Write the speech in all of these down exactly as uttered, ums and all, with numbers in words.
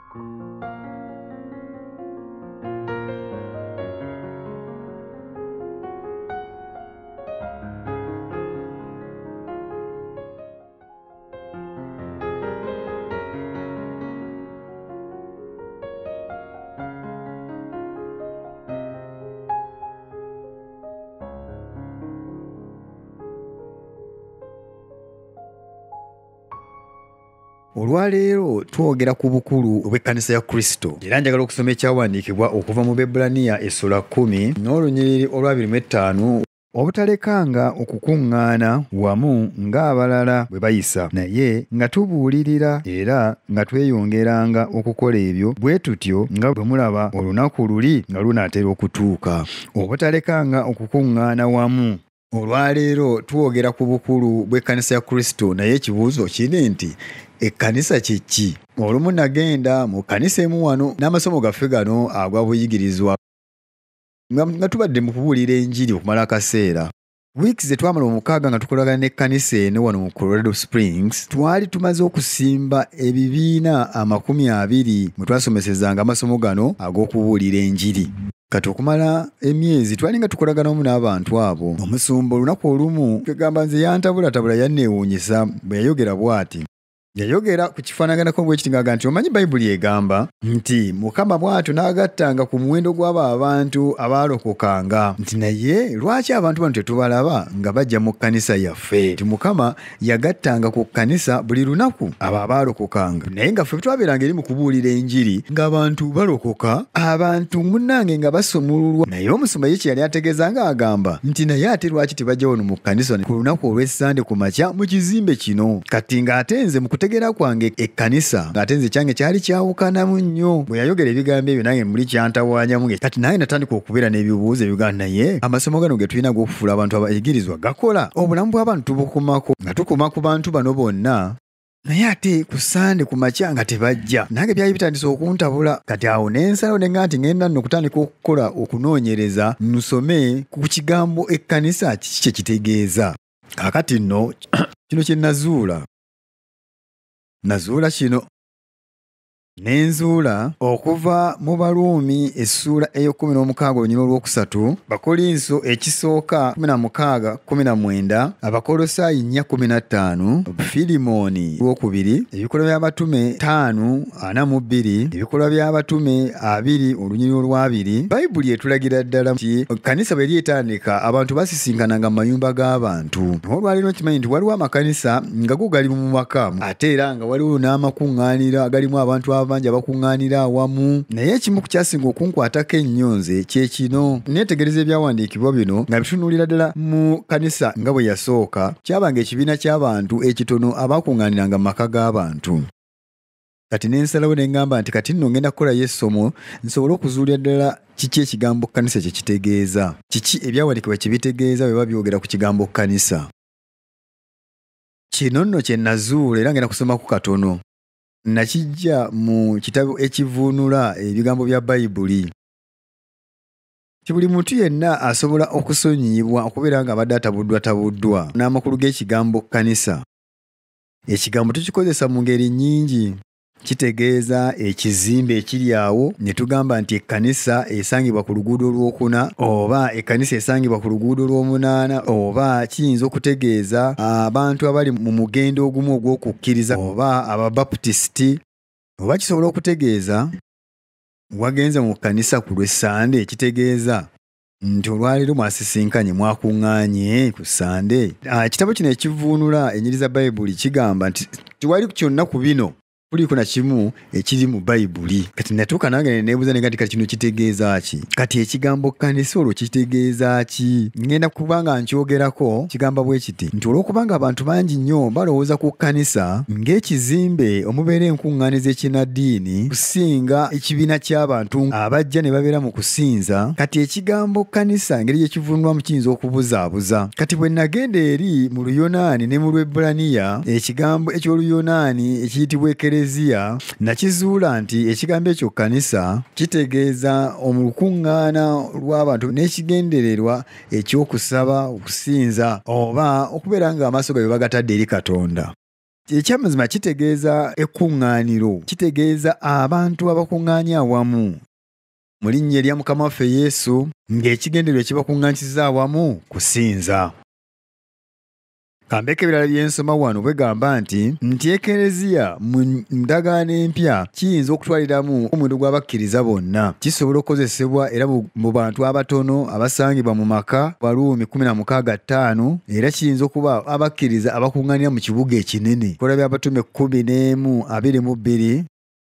Olwaleero twogera ku bukulu bw'ekkanisa ya Kristo. Era njagala okusoma ekyawandiikibwa okuva mu Bebbulaniya essula kkumi n'olunyiriri olw'abiri mu ttaano. Obutalekanga okukuŋŋaana wamu ng'abalala bwe bayisa, naye nga tubuulirira era nga tweyongeranga okukola ebyo, bwe tutyo nga bwe mulaba olunaku luli nga lunaatera okutuuka. Obutalekanga okukuŋŋaana wamu. Olwaleero twogera ku bukulu bw'ekkanisa ya Kristo, naye ekibuuzo kiri nti ekkanisa kye ki? Olumu nagenda mu kkanisa emu wano n'amasomo gaffe gano agwa buyigirizwa nga tubadde mu kubuulira enjiri okumala akaseera. Wiiki ze twamala omukaaga nga tukolagana n'ekkanisa eno wano mu Colorado Springs, twali tumaze okusimba ebibiina amakumi abiri mwe twasomesezanga amasomo gano ag'okubuulira enjiri. Kati okumala emyezi twali nga tukolaganamu n'abantu abo. Omusumba olunaku olumu twegamba nze yantabulatabula yanneewuunyisa bwe yayogera bw'ati. Yayogera ku kifaanaganako bwekiti ng'agamba nti omanyi Bayibuli egamba nti Mukama bw'atyo n'agattanga ku muwendo gw'abo abantu abaalokokanga, nti naye lwaki abantu bano tetubalaba nga bajja mu kkanisa yaffe? Nti Mukama yagattanga ku kkanisa buli lunaku abo abaalokokanga, naye nga ffe twabeeranga eri mu kubuulira enjiri ng'abantu balokoka, abantu munnange nga basumululwa. Naye omusumba ye kye yali ategeeza ng'agamba nti naye ate lwaki tebajja wano mu kkanisa ku lunaku olw'Essande ku makya mu kizimbe kino? Kati ng'ate nze mu kutegeera kwange ekkanisa ng'ate nze kyange kyali kyawukanamu nnyo. Bwe yayogera ebigambo ebyo nange muli kyantawaanyamu. Kati nange natandika okubeera n'ebibuuzo ebigamba naye amasomo gano ge tulina g'okufuula abantu abayigirizwa gakola? Obulamu bw'abantu tubukumako nga tukuma ku bantu bano bonna, naye ate ku Sande ku makya nga tebajja. Nange byali bitandise okuntabula. Kati awo n'ensalawo ne nga nti ngenda nno okutandika okukola okunoonyereza nsome ku kigambo ekkanisa kiki kye kitegeeza. Kaakati nno kino kye nazuula nazuula kino n'enzuula okuva mu Baruumi essuula ey'okkumi n'omukaaga olunyiriri olwokusatu, Bakolinso ekisooka kumi na mukaaga kumi na mwenda, Abakolosaayi nnya kkumi na ttaano, Filimooni olwokubiri, Ebikolwa by'Abatume ttaano ana mu bbiri, Ebikolwa by'Abatume abiri olunyiriri olwabiri. Bayibuli etulagira ddala nti ekkanisa bwe lyetandika abantu basisinkananga mu mayumba g'abantu. Olwaleero kimanyi nti waliwo amakanisa nga go gali mu maka, ate era nga waliwo n'amakuŋŋaaniro agalimu abantu abangi abakuŋŋaanira awamu. Naye ekimu ku kyasinga okunkwatako ennyo nze kye kino. Neetegereza ebyawandiikibwa bino nga bitunuulira ddala mu kanisa nga bwe yasooka, kyabanga ekibiina ky'abantu ekitono abaakuŋŋaaniranga mu maka g'abantu. Kati n'ensalawo ne ngamba nti kati nno ngenda kukolayo essomo nsobole okuzuulira ddala kiki ekigambo kkanisa kye kitegeeza, kiki ebyawandiikibwa kye bitegeeza bwe babyogera ku kigambo kkanisa. Kino nno kye nazuula era ngenda kusomaku katono. Nakijja mu kitabo ekivuunula ebigambo bya Bayibuli. Buli muntu yenna asobola okusonyiyibwa okubeera nga abadde atabuddwatabuddwa n'amakulu g'ekigambo kkanisa. Ekigambo tukikozesa mu ngeri nnyingi. Kitegeeza ekizimbe ekiri awo ne tugamba nti ekkanisa esangibwa ku luguudo olwokuna, oba ekkanisa esangibwa ku luguudo olw'omunaana, oba kiyinza okutegeeza abantu abali mu mugendo ogumu ogw'okukkiriza, oba Ababaputisiti, oba kisobola okutegeeza wagenze mu kkanisa ku lw'Essande, ekitegeeza nti olwaleero mwasisinkanye mwakuŋŋaanye ku Sande. Ekitabo kino ekivuunula ennyiriri za Bayibuli kigamba nti tewali kyonna ku bino kuliko na kimu ekiri mu Bayibuli. Kati natuuka nange ne neebuuza ne nga kati kino kitegeeza ki? Kati ekigambo kkanisa olwo kitegeeza ki? Ngenda kuba nga nkyogerako kigamba bwe kiti nti olw'okubanga abantu bangi nnyo balowooza ku kkanisa ng'ekizimbe omubeera enkuŋŋaaniza ekinnaddiini kusinga ekibiina ky'abantu abajja ne babeera mu kusinza, kati ekigambo kkanisa engeri gye kivuunulwamu kiyinza okubuzaabuza. Kati bwe nagenda eri mu Luyonaani ne mu Lwebbulaniya, ekigambo eky'Oluyonaani ekiyitibwa Ekereziya nakizuula nti ekigambo ekyo kkanisa kitegeeza olukuŋŋaana lw'abantu n'ekigendererwa eky'okusaba, okusinza, oba okubeera nga amaaso gaabwe bagatadde eri Katonda. Ekyamazima kitegeeza ekkuŋŋaaniro, kitegeeza abantu abakuŋŋaanya awamu mu linnya erya Mukama waffe Yesu, ng'ekigendererwa ekibakuŋŋaanyisiza awamu kusinza. Kambeka ebirala bye nsoma wano bwegamba nti nti ekereziya mu ndagaano empya kiyinza okutwaliramu omuwendo gw'abakkiriza bonna. Kisobola okukozesebwa era mu bantu abatono abasangibwa mu maka, Baluumi kumi na mukaaga ttaano, era kiyinza okuba abakkiriza abakuŋŋaanira mu kibuga ekinene. Kola by'Abatume kkumi n'emu abiri mu bbiri.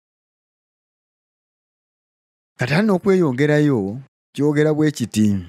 Kati ate n'okweyongerayo kyogera bwe kiti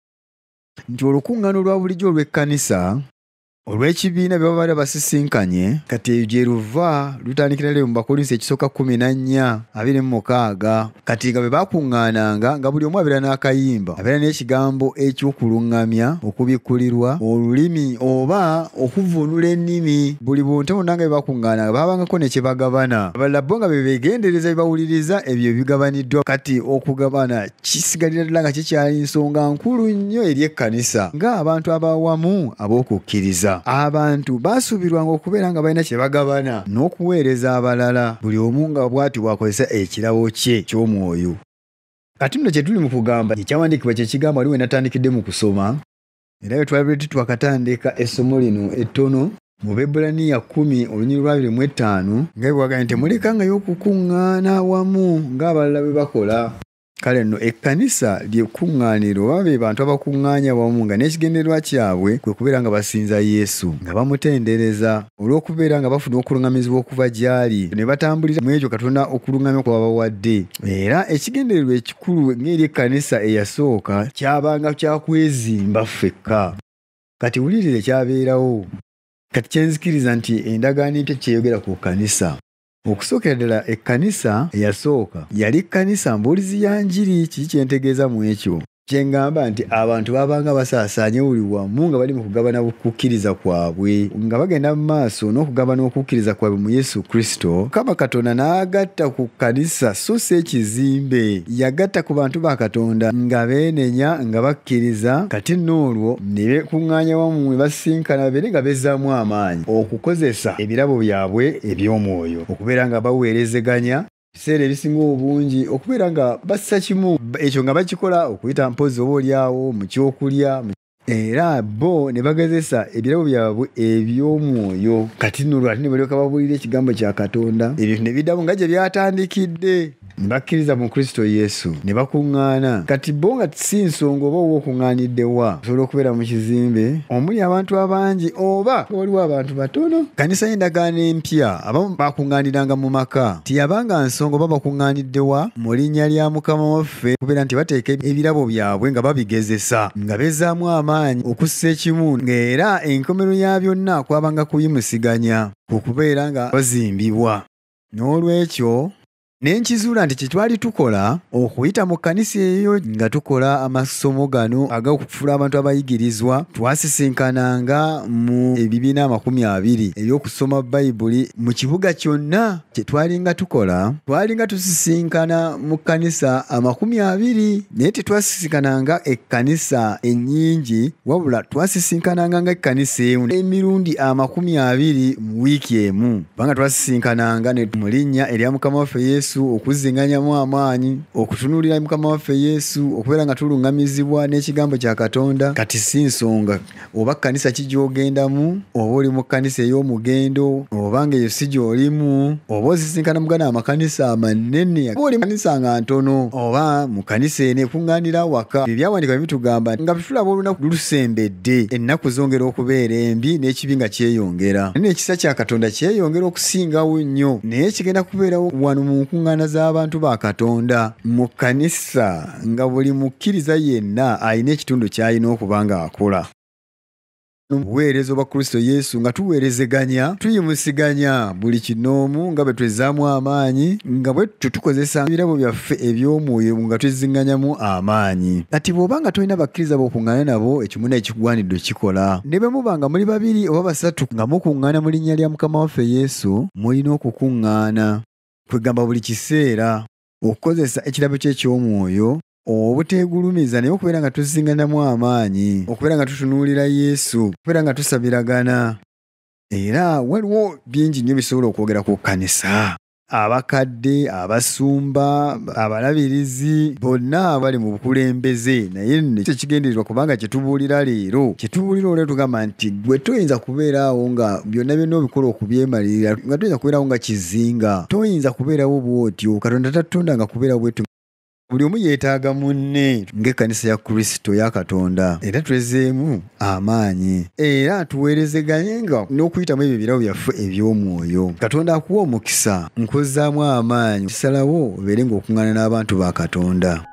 nti olukuŋŋaano olwa bulijjo olw'ekkanisa olw'ekibiina bye baba basisinkanye, kati eyo gye luva lutandikira leero mu Bakolinso ekisooka kkumi na nnya abiri mu mukaaga. Kati nga bwe baakuŋŋaananga nga buli omu abeera n'akayimba, abeera n'ekigambo eky'okuluŋŋamya, okubikkulirwa, olulimi oba okuvvuunula ennimi. Buli buntu bonna nga bwe baakuŋŋaananga baabangako ne kye bagabana. Abalala bo nga be beegendereza bye bawuliriza ebyo ebigabaniddwa. Kati okugabana kisigalira ddala nga kikyali nsonga nkulu nnyo eri ekkanisa ng'abantu ab'awamu ab'okukkiriza. Abantu baasuubirwanga okubeera nga balina kye bagabana n'okuweereza abalala, buli omu nga bw'ati bw'akozesa ekirabo kye ky'omwoyo. Kati nno kye tuli mu kugamba ekyawandiikibwa kye kigamba wali we natandikidde mu kusoma, era bwe twali twakatandika essomo lino ettono mu Bebbulaniya kkumi olunyiri lwa abiri mu etaano nga bwe bwagambye nti mulekangayo okukuŋŋaana awamu ng'abalala bwe bakola. Kale nno ekkanisa ly'ekkuŋŋaaniro oba be bantu abakuŋŋaanya awamu nga n'ekigendererwa kyabwe kwe kubeera nga basinza Yesu, nga bamutendereza olw'okubeera nga bafuna okuluŋŋamizibwa okuva gy'ali ne batambulira mu ekyo Katonda okuluŋŋamya kwe babawadde. Era ekigendererwa ekikulu ng'eri ekkanisa eyasooka kyabanga kyakwezimba ffekka. Kati wulirira ekyabeerawo. Kati kyenzikiriza nti endagaano empya kyeyogera ku kkanisa. Okusookera ddala ekkanisa eyasooka yali kkanisa mbuulizi ya njiri. Kiki kyentegeeza mu ekyo? Kye ngamba nti abantu baabanga basaasaanye buli wamu nga bali mu kugabana okukkiriza kwabwe, nga bagenda mu maaso n'okugabana okukkiriza kwabwe mu Yesu Kristo. Mukama Katonda n'agatta ku kkanisa so si ekizimbe, yagatta ku bantu ba Katonda nga beenenya nga bakkiriza. Kati n'olwo ne beekuŋŋaanya wamu ne basisinkana babeere nga bezzaamu amaanyi okukozesa ebirabo byabwe eby'omwoyo, okubeera nga baweerezeganya ebiseera ebisinga obungi, okubeera nga bassa kimu, ekyo nga bakikola okuyita mpozi oba oliawo mu kyokulya, era bo ne bagezesa ebirabo byabwe eby'omwoyo. Kati nno lwati ne balyoka babuulira ekigambo kya Katonda, ebyo ne biddamu nga gye byatandikidde, ne bakkiriza mu Kristo Yesu ne bakuŋŋaana. Kati bo nga si nsonga oba oba okuŋŋaanidde wa, osobola okubeera mu kizimbe omuli abantu abangi oba waliwo abantu batono. Kkanisa y'endagaano empya abamu bakuŋŋaaniranga mu maka, tiyabanga nsonga oba bakuŋŋaanidde wa, mu linnya lya Mukama waffe, kubeera nti bateeka ebirabo byabwe nga babigezesa nga bezzaamu amaanyi okussa ekimu, ng'era enkomero ya byonna kwabanga kuyimusiganya okubeera nga bazimbibwa. N'olwekyo ne nkizuula nti kye twali tukola okuyita mu kkanisa eyo nga tukola amasomo gano ag'okufuula abantu abayigirizwa, twasisinkananga mu ebibiina amakumi abiri eby'okusoma Bayibuli mu kibuga kyonna. Kye twalinga tukola, twalinga tusisinkana mu kkanisa amakumi abiri, naye tetwasisinkananga ekkanisa ennyingi, wabula twasisinkananga nga ekkanisa emu emirundi amakumi abiri mu wiiki emu, kubanga twasisinkananga ne mu linnya erya Mukama waffe Yesu, okuzinganyamu amaanyi, okutunuulira Mukama waffe Yesu, okubeera nga tuluŋŋamizibwa n'ekigambo kya Katonda. Kati si nsonga oba kkanisa ki gy'ogendamu, oba oli mu kkanisa ey'omugendo, oba ng'eyo si gy'olimu, oba osisinkana mu gano amakanisa amanene, oba oli mu kkanisa nga ntono, oba mu kkanisa eno ekuŋŋaanira waka. Ebyo byawandiikibwa bitugamba nga tulaba olunaku lusembedde, ennaku zongera okubeera embi n'ekibi nga kyeyongera, n'ekisa kya Katonda kyeyongera okusingawo nnyo, naye kigenda kubeerawo wano mu nkuŋŋaana z'abantu ba Katonda mu kkanisa, nga buli mukkiriza yenna alina ekitundu ky'alina okuba nga akola. Obuweereza obwa Kristo Yesu nga tuweerezeganya, tuyimusiganya buli kinoomu nga bwe twezzaamu amaanyi, nga bwe tutyo tukozesa ebirabo byaffe eby'omwoyo nga twezinganyamu amaanyi. Kati bw'oba nga tolina bakkiriza b'okuŋŋaana nabo, ekimu n'ekikugwanidde okikola. Ne bwe muba nga muli babiri oba basatu nga mukuŋŋaana mu linnya lya Mukama waffe Yesu, mulina okukuŋŋaana kwegamba buli kiseera okukozesa ekirabo kye eky'omwoyo, obuteegulumiza naye okubeera nga tuzinganyamu amaanyi, okubeera nga tutunuulira Yesu, okubeera nga tusabiragana. era waliwo bingi nnyo bisobola okwogera ku kkanisa. Abakadde, abasumba, abalabirizi bonna abali mu bukulembeze, naye nekyo kigendererwa kubanga kyetubuulira leero kyetubuulira olwo tugamba nti gwe toyinza kubeeraawo nga byonna byonna obikola okubyemalirira, nga toyinza kubeerawo nga kizinga, toyinza kubeerawo bw'otyo. Katonda tatonda nga kubeerawo bwetu. Buli omu yeetaaga munne ng'ekkanisa ya Kristo ya Katonda, era twezeemu amaanyi era tuweerezeganyenga n'okuyitamu ebyo ebirabo byaffe eby'omwoyo. Katonda akuwa omukisa, nkuzzaamu amaanyi, kisalawo obeere ng'okuŋŋaana n'abantu ba Katonda.